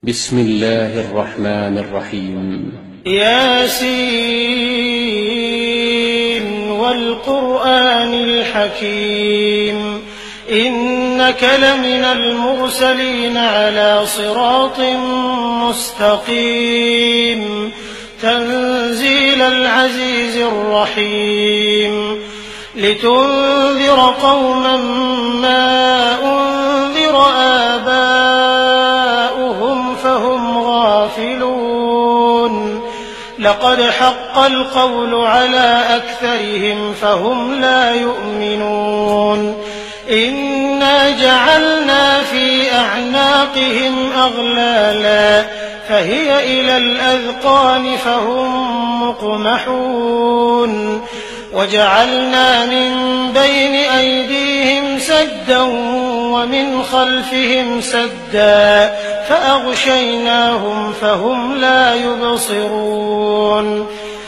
بسم الله الرحمن الرحيم. ياسين والقرآن الحكيم إنك لمن المرسلين على صراط مستقيم تنزيل العزيز الرحيم لتنذر قوما ما أنذر آباؤهم فهم غافلون لقد حق القول على أكثرهم فهم لا يؤمنون إنا جعلنا في أعناقهم أغلالا فهي إلى الأذقان فهم مقمحون وجعلنا من بين أيديهم سدا ومن خلفهم سدا فأغشيناهم فهم لا يبصرون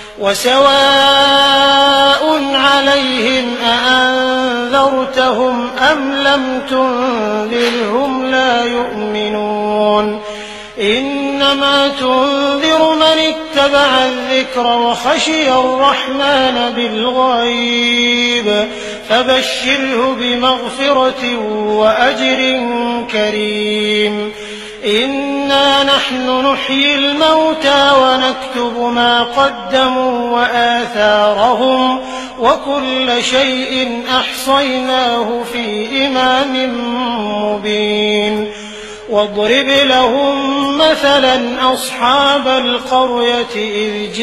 وسواء عليهم أأنذرتهم أم لم تنذرهم لا يؤمنون إنما تنذر من اتبع الذكر وخشي الرحمن بالغيب فبشره بمغفرة وأجر كريم إنا نحن نحيي الموتى ونكتب ما قدموا وآثارهم وكل شيء أحصيناه في إمام مبين واضرب لهم مثلا أصحاب القرية إذ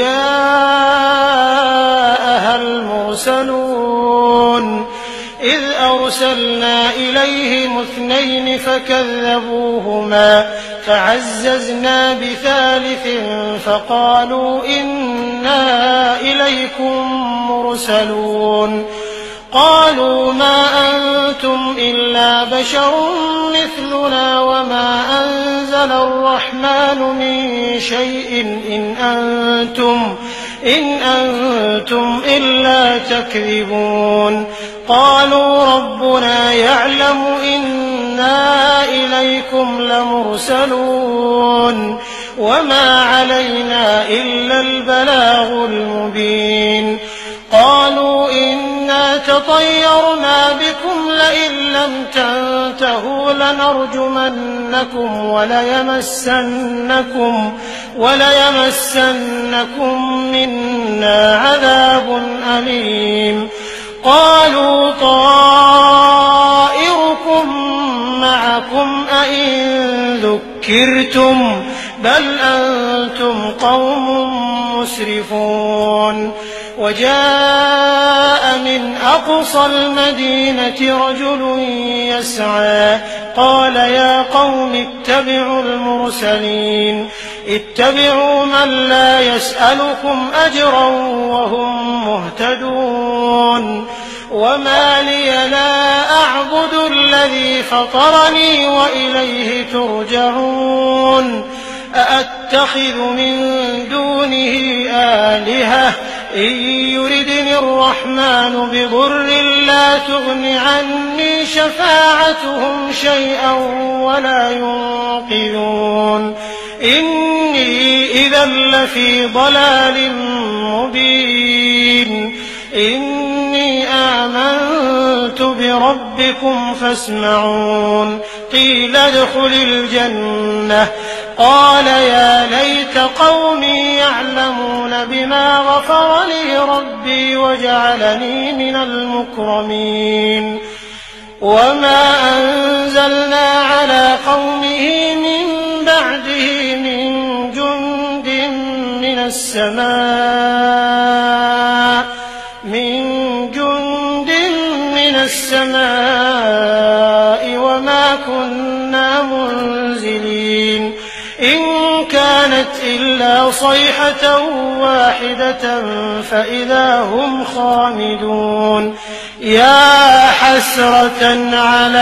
جاءها المرسلون إذ أرسلنا إليهم 2 فكذبوهما فعززنا بثالث فقالوا إنا إليكم مرسلون قالوا ما أنتم إلا بشر مثلنا وما أنزل الرحمن من شيء إن أنتم إلا تكذبون قالوا ربنا يعلم إنا إليكم لمرسلون وما علينا إلا البلاغ المبين قالوا إنا تطيرنا بكم لئن لم تنتهوا لنرجمنكم وليمسنكم منا عذاب أليم قالوا طائركم معكم أئن ذكرتم بل أنتم قوم مسرفون وجاء من أقصى المدينة رجل يسعى قال يا قوم اتبعوا المرسلين اتبعوا من لا يسألكم أجرا وهم مهتدون وما لي لا أعبد الذي فطرني وإليه ترجعون أأتخذ من دونه آلهة إن يردني الرحمن بضر لا تغن عني شفاعتهم شيئا ولا ينقذون إني إذا لفي ضلال مبين إني آمنت بربكم فاسمعون قيل ادخل الجنة قال يا ليت قومي يعلمون بما غفر لي ربي وجعلني من المكرمين وما أنزلنا على قومه من بعده من جند من السماء وما كنا منزلين إن كانت إلا صيحة واحدة فإذا هم خامدون يا حسرة على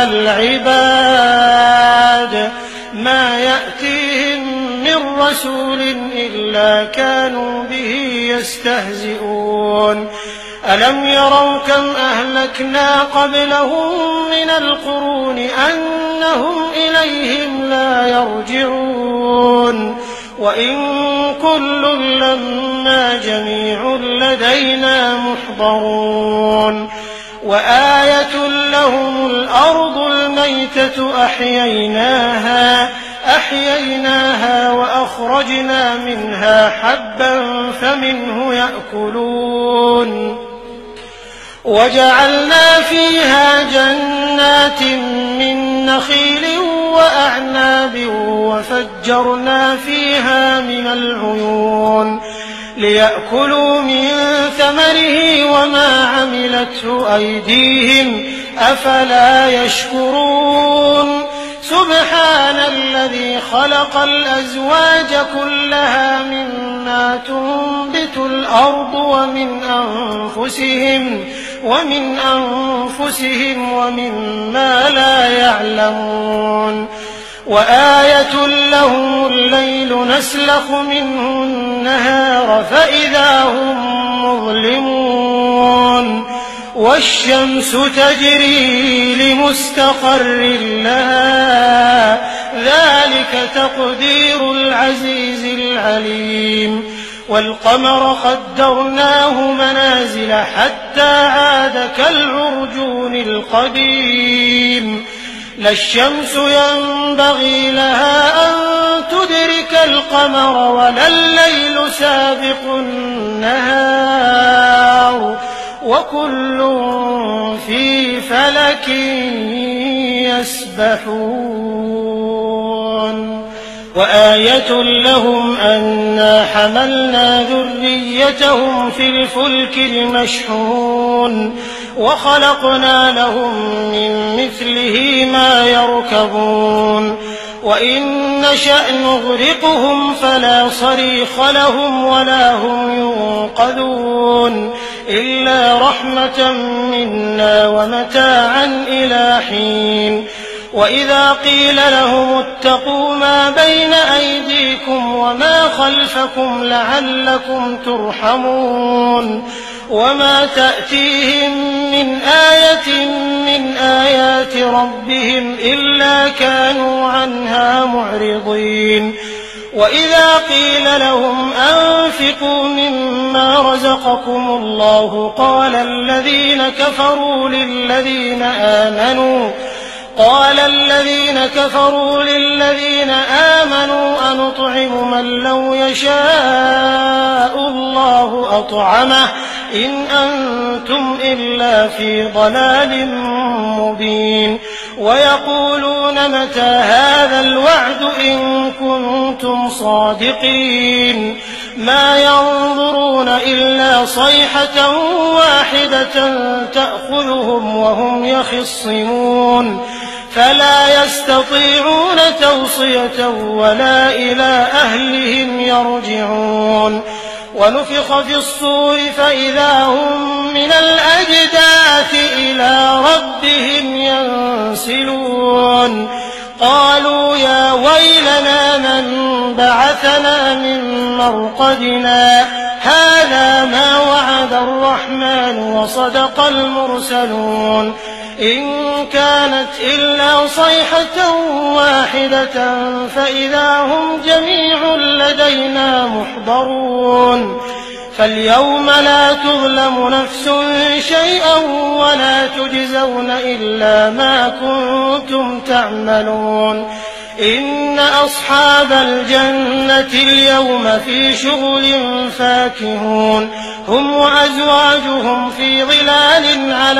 العباد ما يأتيهم من رسول إلا كانوا به يستهزئون ألم يروا كم أهلكنا قبلهم من القرون أنهم إليهم لا يرجعون يعملون وإن كل لما جميع لدينا محضرون وآية لهم الأرض الميتة أحييناها وأخرجنا منها حبا فمنه يأكلون وجعلنا فيها جنات من نخيل وأعناب وفجرنا فيها من العيون ليأكلوا من ثمره وما عملته أيديهم أفلا يشكرون سبحان الذي خلق الأزواج كلها مما تنبت الأرض ومن أنفسهم ومما لا يعلمون وآية لهم الليل نسلخ منه النهار فإذا هم مظلمون والشمس تجري لمستقر لها ذلك تقدير العزيز العليم والقمر قدرناه منازل حتى عاد كالعرجون القديم لا الشمس ينبغي لها أن تدرك القمر ولا الليل سابق النهار وكل في فلك يسبحون وآية لهم أنا حملنا ذريتهم في الفلك المشحون وخلقنا لهم من مثله ما يركبون وإن نشأ نغرقهم فلا صريخ لهم ولا هم ينقذون إلا رحمة منا ومتاعا إلى حين وإذا قيل لهم اتقوا ما بين أيديكم وما خلفكم لعلكم ترحمون وما تأتيهم من آية من آيات ربهم إلا كانوا عنها معرضين وإذا قيل لهم أنفقوا مما رزقكم الله قال الذين كفروا للذين آمنوا أنطعم من لو يشاء الله أطعمه إن أنتم إلا في ضلال مبين ويقولون متى هذا الوعد إن كنتم صادقين ما ينظرون إلا صيحة واحدة تأخذهم وهم يخصمون فلا يستطيعون توصية ولا إلى أهلهم يرجعون ونفخ في الصور فإذا هم من الأجداث إلى ربهم ينسلون قالوا يا ويلنا من بعثنا من مرقدنا هذا ما وعد الرحمن وصدق المرسلون إن كانت إلا صيحة واحدة فإذا هم جميع لدينا محضرون فاليوم لا تظلم نفس شيئا ولا تجزون إلا ما كنتم تعملون إن أصحاب الجنة اليوم في شغل فاكهون هم وأزواجهم في ظلال على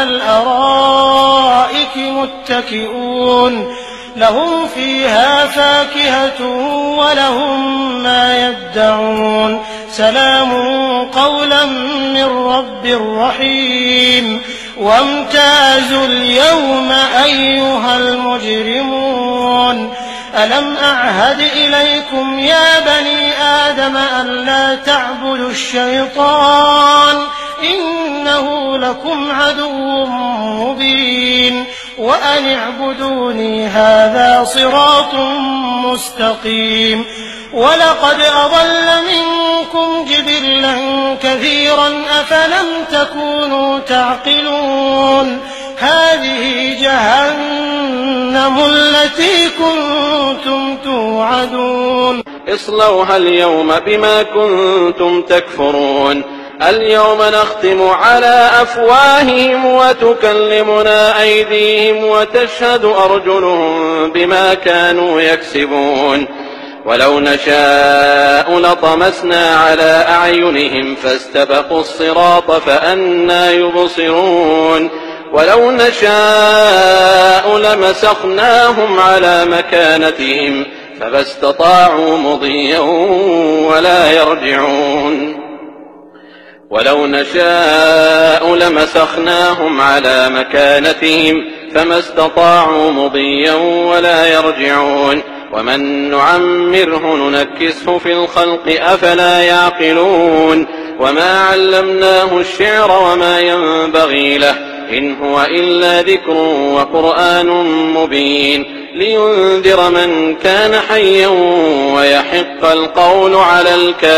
الأرائك متكئون لهم فيها فاكهة ولهم ما يدعون سلام قولا من رب رحيم وامتازوا اليوم أيها المجرمون ألم أعهد إليكم يا بني آدم أن لا تعبدوا الشيطان إنه لكم عدو مبين وأن اعبدوني هذا صراط مستقيم ولقد أضل منكم جبلا كثيرا أفلم تكونوا تعقلون هذه جهنم التي كنتم توعدون اصلوها اليوم بما كنتم تكفرون اليوم نختم على أفواههم وتكلمنا أيديهم وتشهد أرجلهم بما كانوا يكسبون ولو نشاء لطمسنا على أعينهم فاستبقوا الصراط فأنى يبصرون ولو نشاء لمسخناهم على مكانتهم فما استطاعوا مضيا ولا يرجعون ولو نشاء لمسخناهم على مكانتهم فما استطاعوا مضيا ولا يرجعون ومن نعمره ننكسه في الخلق أفلا يعقلون وما علمناه الشعر وما ينبغي له إن هو إلا ذكر وقرآن مبين لينذر من كان حيا ويحق القول على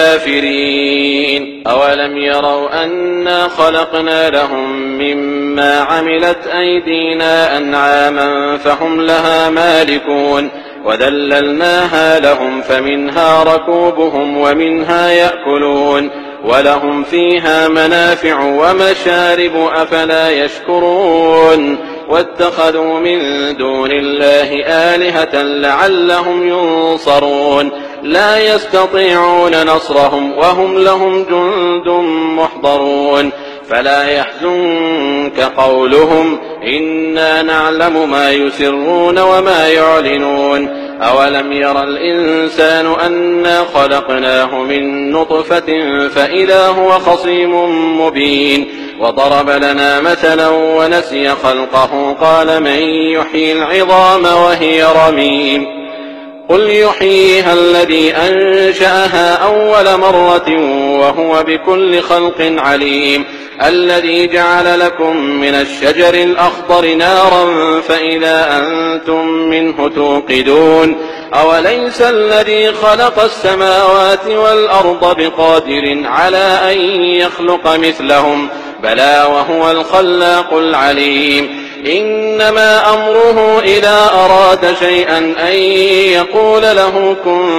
الكافرين أولم يروا أنا خلقنا لهم مما عملت أيدينا أنعاما فهم لها مالكون وذللناها لهم فمنها ركوبهم ومنها يأكلون ولهم فيها منافع ومشارب أفلا يشكرون واتخذوا من دون الله آلهة لعلهم ينصرون لا يستطيعون نصرهم وهم لهم جند محضرون فلا يحزنك قولهم إنا نعلم ما يسرون وما يعلنون أولم ير الإنسان أنا خلقناه من نطفة فإذا هو خصيم مبين وضرب لنا مثلا ونسي خلقه قال من يحيي العظام وهي رميم قل يحييها الذي أنشأها أول مرة وهو بكل خلق عليم الذي جعل لكم من الشجر الأخضر نارا فإذا أنتم منه توقدون أوليس الذي خلق السماوات والأرض بقادر على أن يخلق مثلهم بلى وهو الخلاق العليم إنما أمره إذا أراد شيئا أن يقول له كن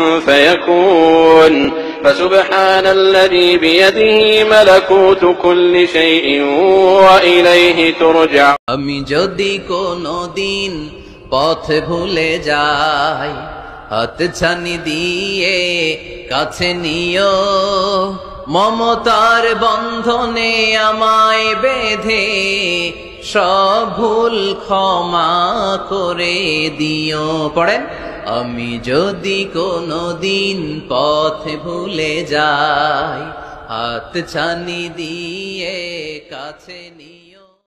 فيكون فسبحان الذي بيده ملكوت كل شيء وإليه ترجع আমি যদি কোনো দিন পথ ভুলে যাই হাতছানি দিয়ে কাছে নিও মমতার বন্ধনে আমায় বেঁধে সব ভুল ক্ষমা করে দিও পড়েন আমি যদি কোনো দিন পথ ভুলে যাই হাতছানি দিয়ে কাছে নিয়ে